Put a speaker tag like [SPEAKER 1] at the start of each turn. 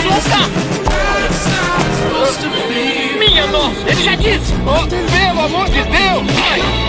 [SPEAKER 1] Nunca! Minha nossa, ele já disse! Oh, pelo amor de Deus! Ai.